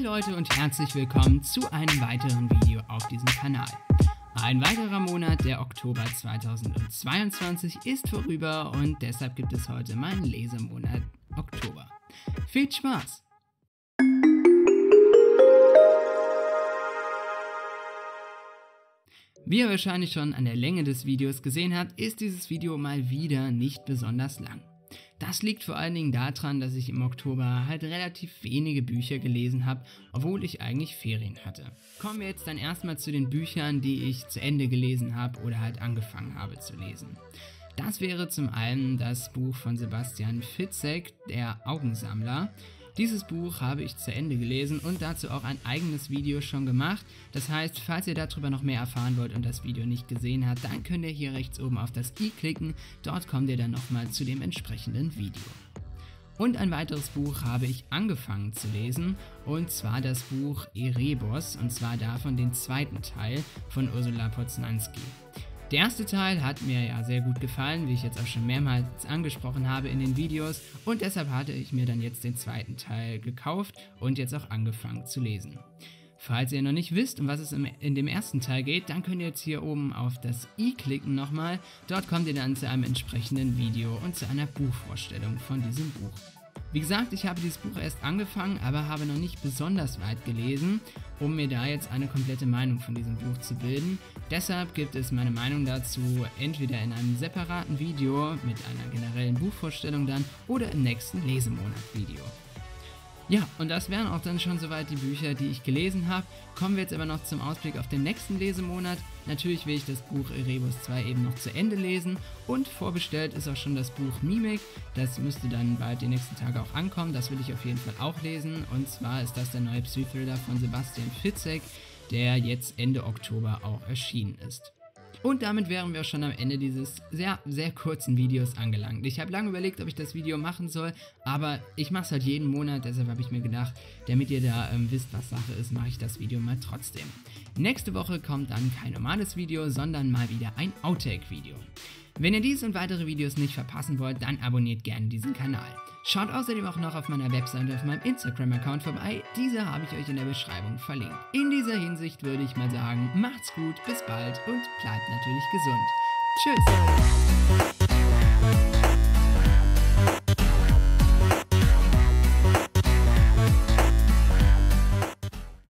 Hi Leute und herzlich willkommen zu einem weiteren Video auf diesem Kanal. Ein weiterer Monat, der Oktober 2022, ist vorüber und deshalb gibt es heute meinen Lesemonat Oktober. Viel Spaß! Wie ihr wahrscheinlich schon an der Länge des Videos gesehen habt, ist dieses Video mal wieder nicht besonders lang. Das liegt vor allen Dingen daran, dass ich im Oktober halt relativ wenige Bücher gelesen habe, obwohl ich eigentlich Ferien hatte. Kommen wir jetzt dann erstmal zu den Büchern, die ich zu Ende gelesen habe oder halt angefangen habe zu lesen. Das wäre zum einen das Buch von Sebastian Fitzek, Der Augensammler. Dieses Buch habe ich zu Ende gelesen und dazu auch ein eigenes Video schon gemacht. Das heißt, falls ihr darüber noch mehr erfahren wollt und das Video nicht gesehen habt, dann könnt ihr hier rechts oben auf das i klicken. Dort kommt ihr dann nochmal zu dem entsprechenden Video. Und ein weiteres Buch habe ich angefangen zu lesen, und zwar das Buch Erebos, und zwar davon den zweiten Teil von Ursula Poznanski. Der erste Teil hat mir ja sehr gut gefallen, wie ich jetzt auch schon mehrmals angesprochen habe in den Videos, und deshalb hatte ich mir dann jetzt den zweiten Teil gekauft und jetzt auch angefangen zu lesen. Falls ihr noch nicht wisst, um was es in dem ersten Teil geht, dann könnt ihr jetzt hier oben auf das i klicken nochmal. Dort kommt ihr dann zu einem entsprechenden Video und zu einer Buchvorstellung von diesem Buch. Wie gesagt, ich habe dieses Buch erst angefangen, aber habe noch nicht besonders weit gelesen, um mir da jetzt eine komplette Meinung von diesem Buch zu bilden. Deshalb gibt es meine Meinung dazu entweder in einem separaten Video mit einer generellen Buchvorstellung dann oder im nächsten Lesemonat-Video. Ja, und das wären auch dann schon soweit die Bücher, die ich gelesen habe. Kommen wir jetzt aber noch zum Ausblick auf den nächsten Lesemonat. Natürlich will ich das Buch Erebos 2 eben noch zu Ende lesen und vorbestellt ist auch schon das Buch Mimik. Das müsste dann bald die nächsten Tage auch ankommen, das will ich auf jeden Fall auch lesen. Und zwar ist das der neue Psythriller von Sebastian Fitzek, der jetzt Ende Oktober auch erschienen ist. Und damit wären wir schon am Ende dieses sehr, sehr kurzen Videos angelangt. Ich habe lange überlegt, ob ich das Video machen soll, aber ich mache es halt jeden Monat, deshalb habe ich mir gedacht, damit ihr da wisst, was Sache ist, mache ich das Video mal trotzdem. Nächste Woche kommt dann kein normales Video, sondern mal wieder ein Outtake-Video. Wenn ihr dies und weitere Videos nicht verpassen wollt, dann abonniert gerne diesen Kanal. Schaut außerdem auch noch auf meiner Website und auf meinem Instagram-Account vorbei, diese habe ich euch in der Beschreibung verlinkt. In dieser Hinsicht würde ich mal sagen, macht's gut, bis bald und bleibt natürlich gesund. Tschüss!